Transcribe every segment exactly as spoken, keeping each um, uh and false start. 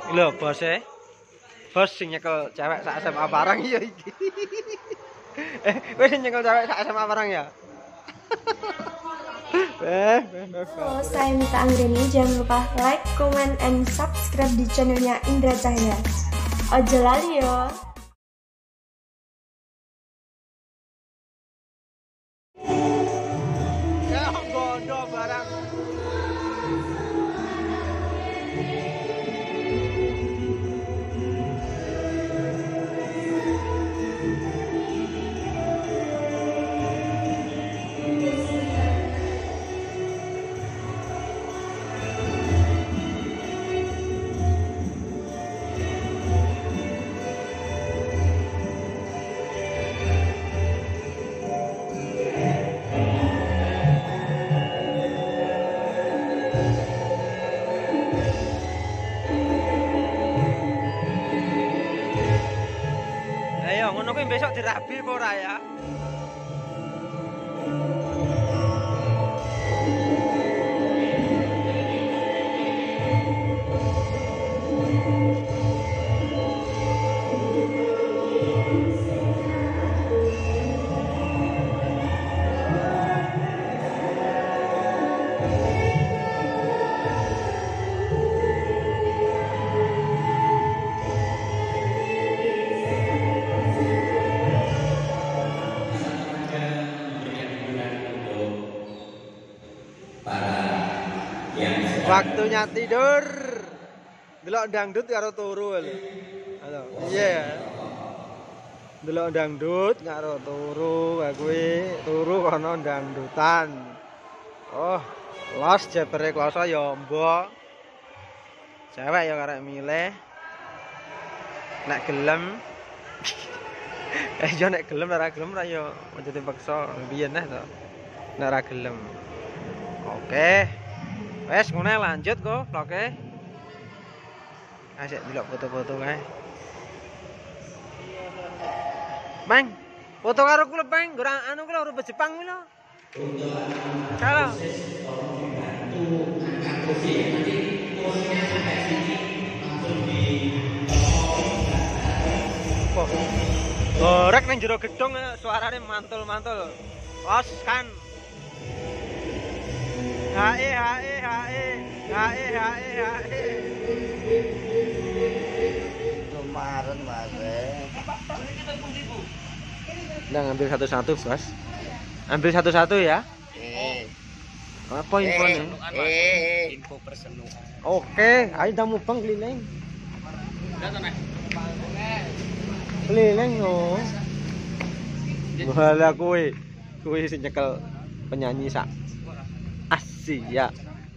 Lho, bos e. Bos sing nyekel cewek sak S M A barang ya iki. Eh, wis nyekel cewek sak S M A barang ya? Eh, Halo, saya Mita Anggreni. Jangan lupa like, comment, and subscribe di channelnya Indra Cahya. Ojo lali yo. Ya, bodoh barang. Ayo, ngono kuwi besok dirabi apa ora ya? Waktunya tidur. Delok dangdut karo turu lho. Halo. Iya. Delok dangdut karo turu, kuwi turu kono dangdutan. Oh, los jebere kloso ya mbok. Cewek ya karek milih. Nek gelem. Eh yo nek gelem ora gelem ora yo aja dipaksa biyen nah to. Nek ora gelem. Oke. Wes ngono lanjut kok vloge. Asik delok foto-foto kae. Mang, foto karo kula, Bang. Ora anu kula ora Jepang kuwi lho. Halo. Oh, rek nang jero gedung suarane mantul-mantul. Os kan. Hae hae hae hae hae hae. Kemarin Mas. Udah ngambil satu-satu, Bos. Ambil satu-satu ya. Eh. Apa infonya? Eh. Info persenuhan. Oke, ayo dah mubeng keliling. Keliling yo. Wala kuwi. Kuwi sing nyekel penyanyi sak Asia.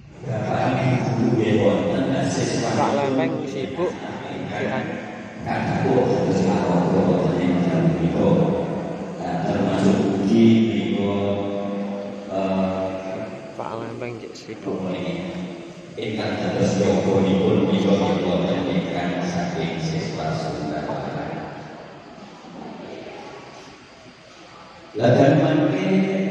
Pak Lempeng sibuk. Tuhan. Pak Lempeng sibuk. Ingkang dados yogonipun bisa diwonten ingkang saking siswa Sunda. Ladan mangke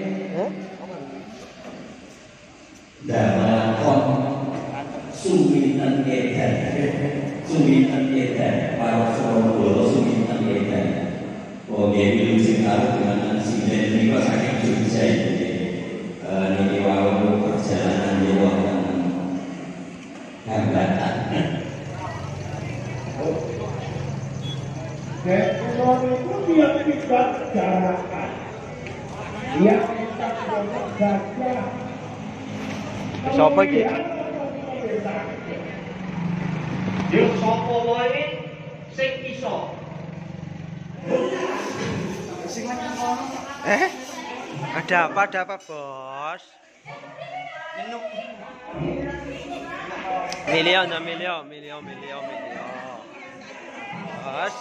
damakon suminten edan suminten edan para Surabaya suminten edan wong iki sing karo dengan sinden niku saking Jogja niki wau perjalanan wonten hambatan. Ekonomi itu dia tidak jarakan. Dia minta baca. Siapa iki? Yo sapa wae sing iso. Eh? Ada apa? Ada apa, Bos? Milion, ya milion, milion, milion, milion. Bos.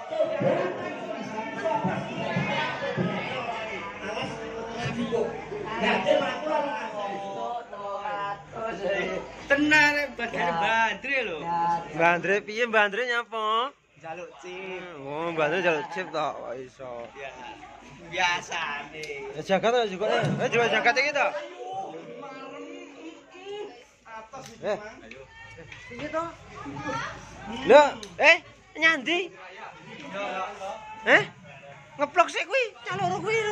Tenar bagian Bandre lho. Bandre piye Bandre nyapa? Jaluk chip. Oh, Bandre jaluk chip tok kok iso. Ya. Biasane. Ya jagat to juga. Eh jual jagat iki to. Eh. Piye to? Lho, eh nyandi? Eh? Ngeplok sik kuwi, cah loro kuwi lho.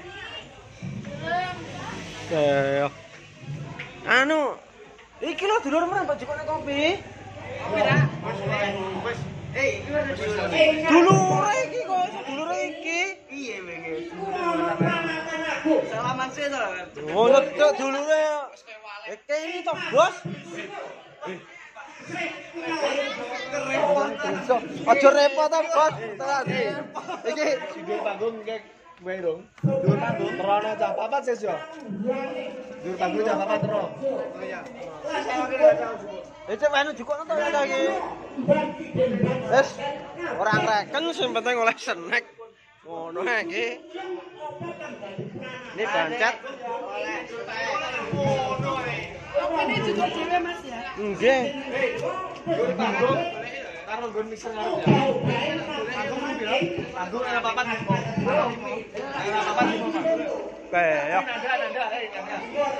Eh. Anu, iki lho dulur merang mbok jukone kopi. Kopi ra? Wis. Eh, iki wis dulur. Dulure iki kok, dulure iki. Piye wingi? Salaman sih to. Oh, lho dulure. Iki ini to, Bos. Aja repot to, Bos. Tenan iki. Iki Dur panggung kayak gue dong. Dur panggung terona cah papat sih yo. Dur panggung cah papat terus. Oh iya. Eh cek anu jukokno to iki. Wes, ora ngreken sing penting oleh snack. Ngono ae iki. Ini bancet. Ini cukup dhewe Mas ya. Nggih. Dur panggung karo nggon mixer ngarep ya. Panggung piro? Panggung ana papat. Ana papat limo. Kayak Nanda nanda eh nanda.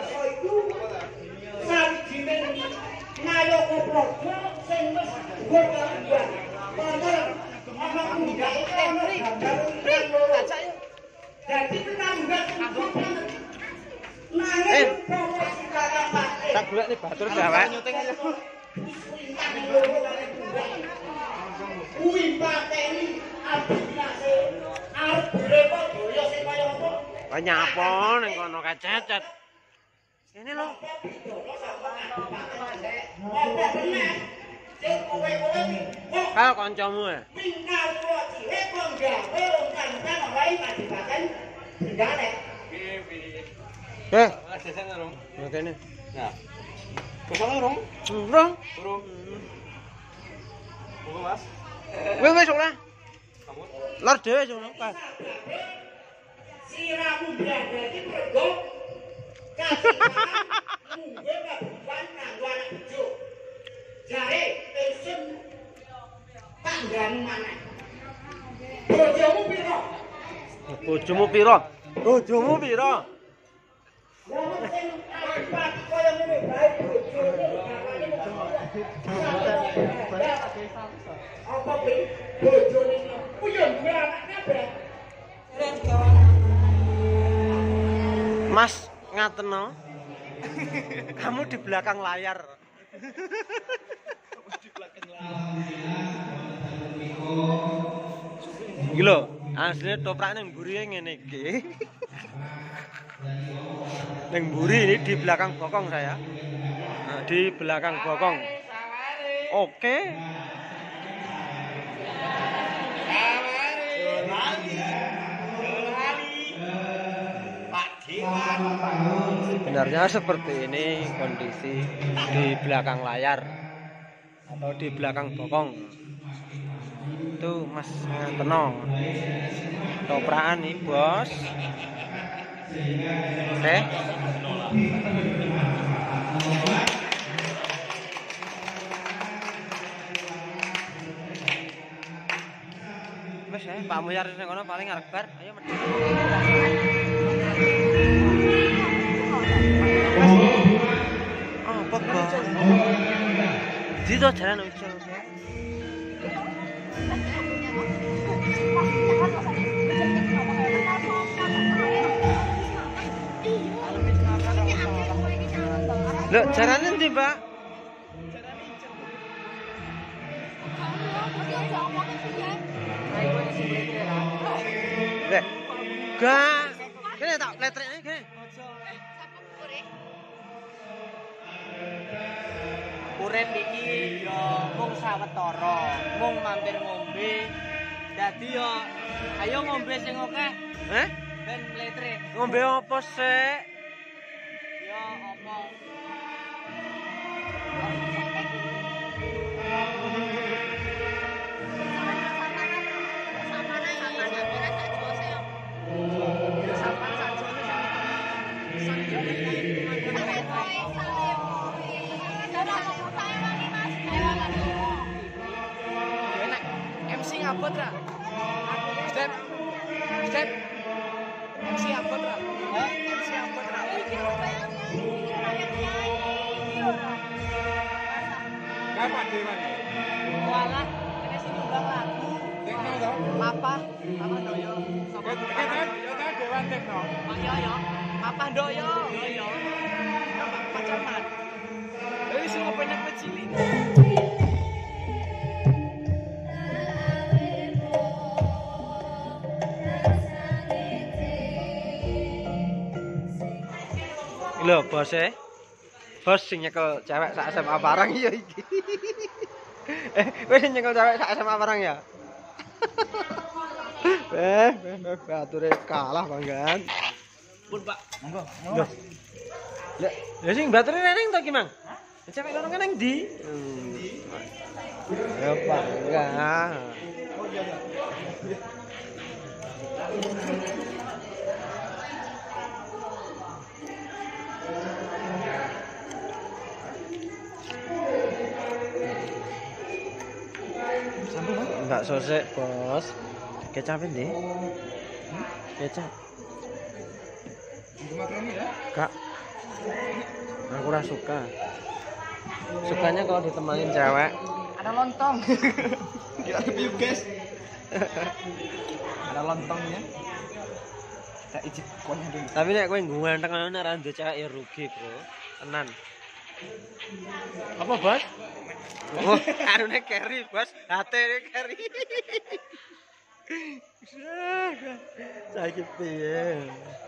Ngayo koprok sing wis goreng. Ana munggah Henry. Baca yuk. Jadi tanggap Eh, tak golek nih batur dawek. kuwi pateni aplikasi arep repot boyo sing kaya apa? Lah nyapa ning kono kececet. Kene lho. Apa bener? Sing kowe-kowe kok Kal kancamu e. tinggal kok dhewe kok gawe wong kancan wae kadipaten ndane. Eh, Sesen rong. ya kene. Nah. Kosong rong. Durung. Rong. Buku Mas. Wis wis ora. Kamu Lor dhewe sono. Pas. Siramu berada di pergo kasih mungkin gak bukan kanggo anak bojo jare pensiun tanggamu mana bojomu piro Bojomu piro? Bojomu piro? wong sing pati kaya ngene bae bojone apa pi bojone puyo duwe anak kabeh Mas ngateno. Kamu di belakang layar. Iki lho, asline toprak ning mburi ngene iki. Ning mburi ini di belakang bokong saya. Nah, di belakang bokong. Oke. Sebenarnya seperti ini kondisi di belakang layar atau di belakang bokong. Itu Mas Nganteno. Toprakan nih, Bos. Oke. Wes ya, Pak Muyar sing kono paling arep bar. Ayo medhit. Apa kok? Di to jalan ucul. Lho, jarane ndi, Mbak? Lek. Gak. Kene tak letrekne kene. Urip iki ya mung sawetara, mung mampir ngombe. Dadi ya ayo ngombe sing akeh Heh? ben mletre. Ngombe apa sik? Ya apa? M C ngabot ra? Step. Step. M C ngabot ra? Hah? M C ngabot ra? Apa dewan? Walah, ini sing nyumbang lagu. Tekno toh? Papa, Papa Doyo. Sopo Ya kan ya kan dewan tekno. Oh iya ya. Papa Doyo. Doyo. Pacaman. Eh sing nyepet cilik. Lho, bos e. Bos sing nyekel cewek sak S M A barang iya iki. Eh, wis nyekel cewek sak S M A barang ya? Eh, eh, bature kalah banggan. Pun, Pak. Monggo. Loh. Lah, lha sing bature neng to ki, Mang? Cewek kono neng ndi? Hmm. Ya bangga. Enggak sosek, Bos. Kecap ini. Hmm? Kecap. Kak. Aku ora suka. Sukanya kalau ditemanin cewek. Ada lontong. Ya review guys. Ada lontongnya. Tak ijik konya dulu. Tapi nek kowe ganteng ngono ora ndek cewek ya rugi, Bro. Tenan. Apa, Bos? Oh, arune carry, Bos. Hate carry. Saiki piye?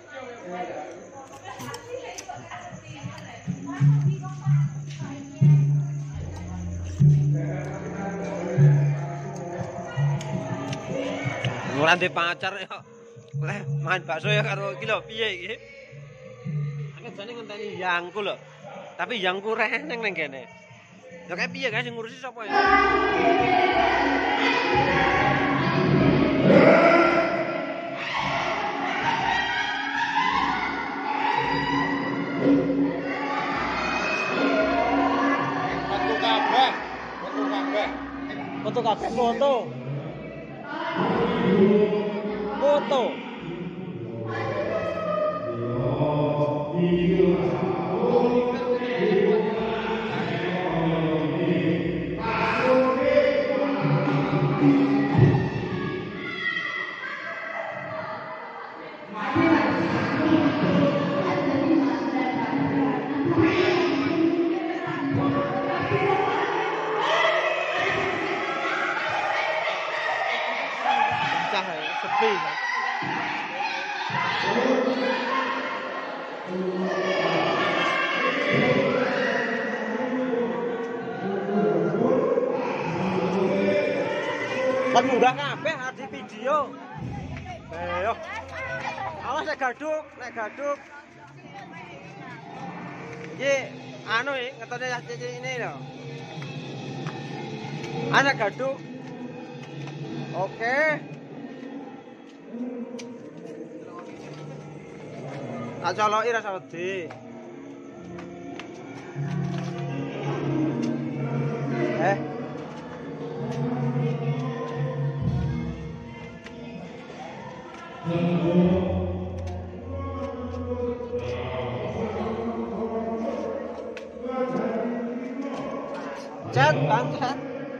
Ora ndek pacar ya. Leh, main bakso ya karo iki lho, piye iki? Aku jane ngenteni yangku lho. Tapi yangku reneng ning kene. Ya kayak piye guys sing ngurusi sapa ya? Foto kabeh. Foto kabeh. Foto kabeh foto. Foto. Cah ya, sepi kan. Kan munggah kabeh di video. Ayo. Awas nek gaduk, nek gaduk. Iki anu iki ngetone cici ini lho. Anak gaduk. Oke. Tak coloki rasa wedi. Eh. Chat, Bang, chat.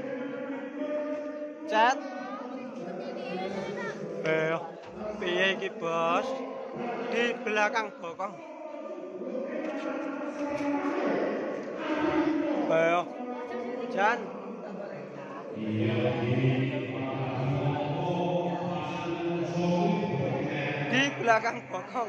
Chat. Eh, piye iki, Bos? Di belakang bokong. Eh, Jan. Di belakang bokong.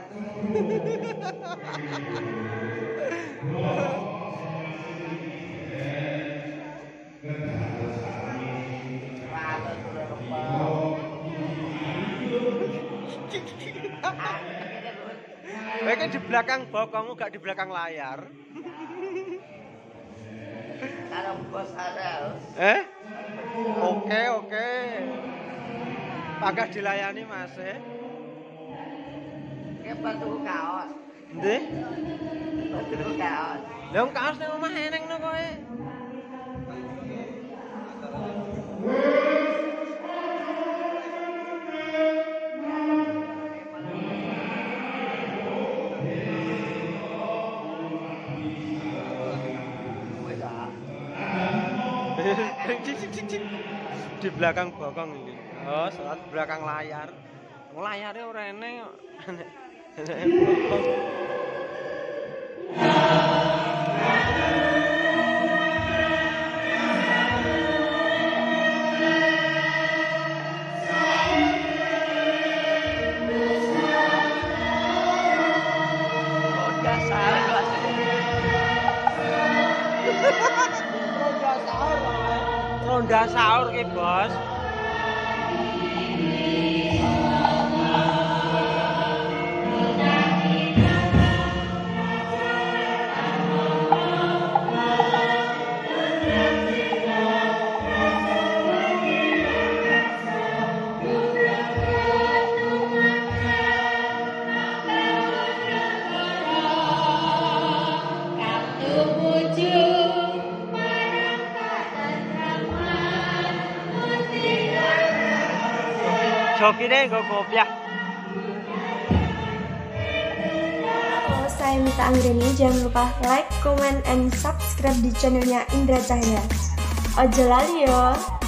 Mereka di belakang bokongmu gak di belakang layar. Karo bos ada. Eh? Oke, oke. Agak dilayani Mas eh. Ke batu kaos. Endi? Batu kaos. Lah wong kaos nang omah eneng no kowe. Di belakang bokong ini. Oh, saat belakang layar. Layarnya ora enek kok. Enek bokong. Ronda sahur Mas. Ronda sahur. Ronda sahur ki, Bos. Jokine nggo kopiah. Kalau saya Mita Anggreni, jangan lupa like, comment, and subscribe di channelnya Indra Cahya. Ojo lali yo.